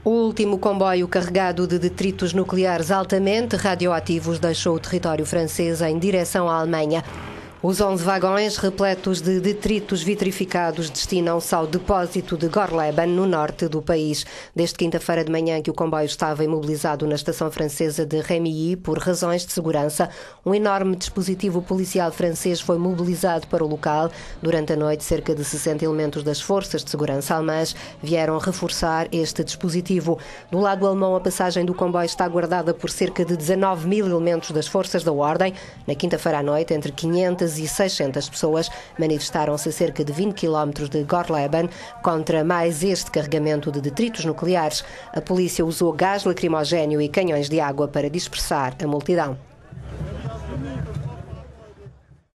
O último comboio carregado de detritos nucleares altamente radioativos deixou o território francês em direção à Alemanha. Os 11 vagões repletos de detritos vitrificados destinam-se ao depósito de Gorleben, no norte do país. Desde quinta-feira de manhã que o comboio estava imobilizado na estação francesa de Rémilly por razões de segurança. Um enorme dispositivo policial francês foi mobilizado para o local. Durante a noite, cerca de 60 elementos das forças de segurança alemãs vieram reforçar este dispositivo. Do lado alemão, a passagem do comboio está guardada por cerca de 19 mil elementos das forças da ordem. Na quinta-feira à noite, entre 500 e 600 pessoas manifestaram-se a cerca de 20 km de Gorleben contra mais este carregamento de detritos nucleares. A polícia usou gás lacrimogéneo e canhões de água para dispersar a multidão.